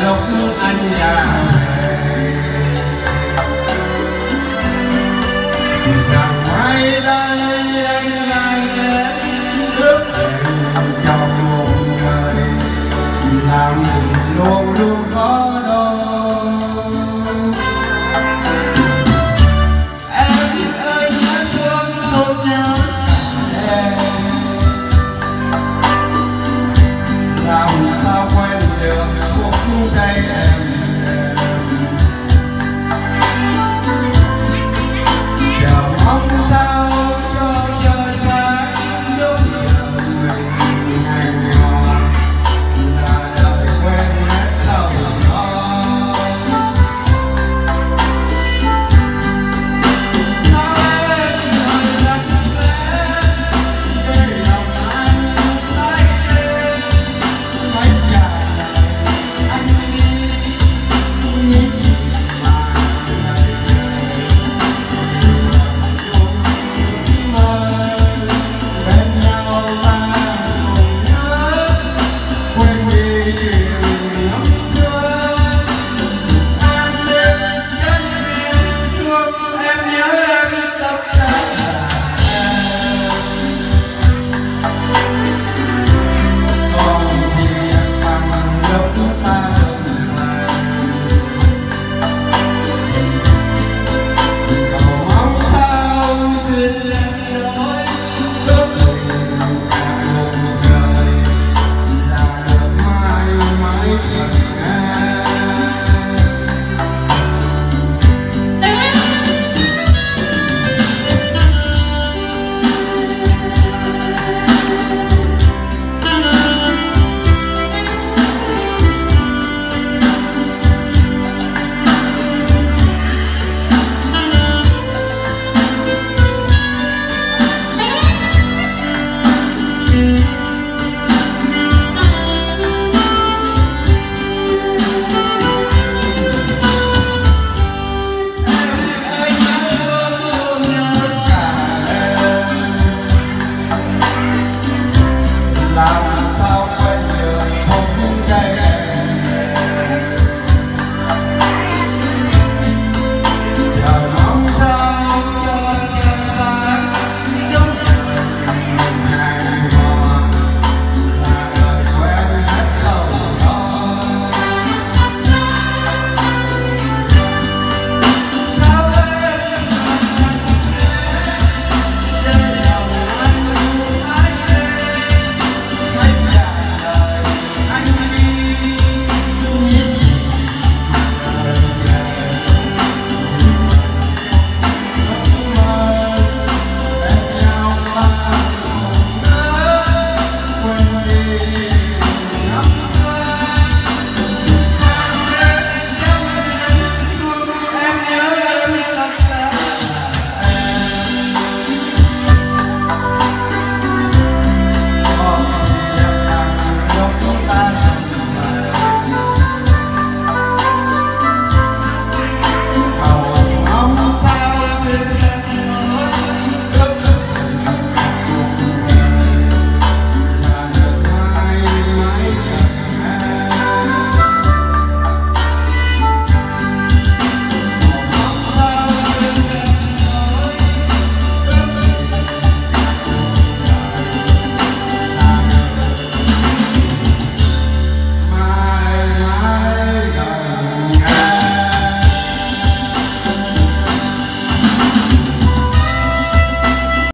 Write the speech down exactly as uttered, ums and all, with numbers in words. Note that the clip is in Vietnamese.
lúc anh già rằng mai đây anh lại đến lúc trong một ngày làm luôn luôn có đâu. Em ơi nhớ thương không nhớ em, làm sao quên được phút giây em chờ mong sao cho trời sáng lúc giờ mình hẹn hò là đời quên hết sau đó. Sao em rời rất lẽ để lòng anh tái lên mấy dài anh đi những gì mà ngày chung mơ bên nhau ta cùng nhớ quên đi chuyện năm xưa. Em xin nhân viên thương em nhớ em tất cả còn gì bằng lúc ta